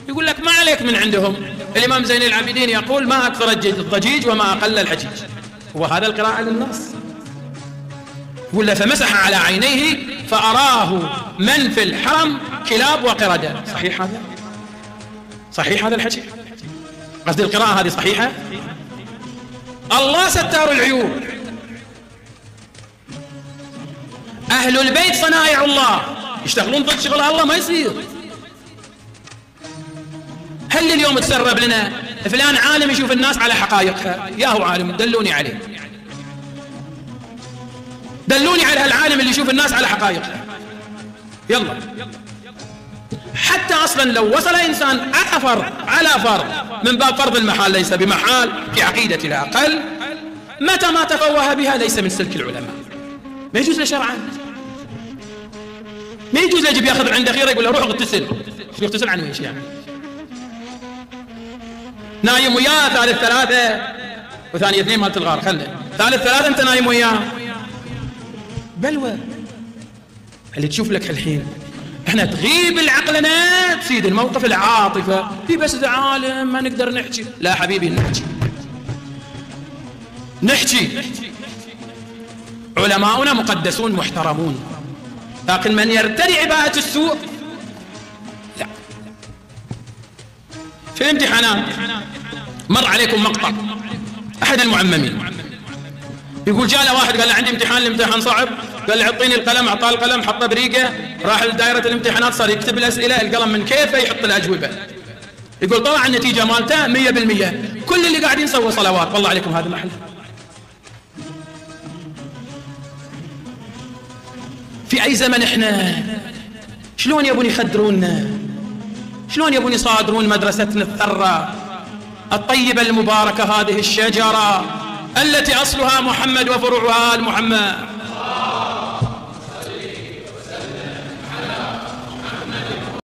يقول لك ما عليك من عندهم. الإمام زين العابدين يقول ما أكثر الضجيج وما أقل الحجيج، وهذا القراءة للنص. يقول له فمسح على عينيه فأراه من في الحرم كلاب وقردة. صحيح هذا؟ صحيح هذا الحكي؟ قصدي القراءة هذه صحيحة؟ الله ستار العيوب، أهل البيت صنايع الله، يشتغلون ضد شغل الله ما يصير. هل اليوم تسرب لنا فلان عالم يشوف الناس على حقائقها؟ يا هو عالم، دلوني عليه، دلوني على هالعالم اللي يشوف الناس على حقائقها. يلا، حتى أصلا لو وصل إنسان على فرض من باب فرض المحال ليس بمحال في عقيدة الأقل، متى ما تفوه بها ليس من سلك العلماء، ما يجوز له شرعا، ما يجوز يجب ياخذ عند أخيره يقول له روح اغتسل. شو يغتسل عن ويش يعني؟ نايم وياه ثالث ثلاثة وثاني اثنين مالت الغار، خله ثالث ثلاثة أنت نايم وياه، بلوى. اللي تشوف لك الحين احنا تغيب العقلنا تسيد الموقف العاطفة في بس ذا عالم ما نقدر نحكي. لا حبيبي، نحكي علماؤنا مقدسون محترمون، لكن من يرتدي عباءة السوء لا. في الامتحانات مر عليكم مقطع أحد المعممين يقول جاء له واحد قال له عندي امتحان، الامتحان صعب، قال له اعطيني القلم، اعطاه القلم حطه بريقه، راح لدائرة الامتحانات صار يكتب الأسئلة، القلم من كيفه يحط الأجوبة. يقول طلع النتيجة مالته 100%، كل اللي قاعدين سووا صلوات. والله عليكم هذا محل. في أي زمن احنا؟ شلون يبون يخدروننا؟ شلون يبون يصادرون مدرستنا الثرة الطيبة المباركة، هذه الشجرة التي أصلها محمد وفروعها آل محمد؟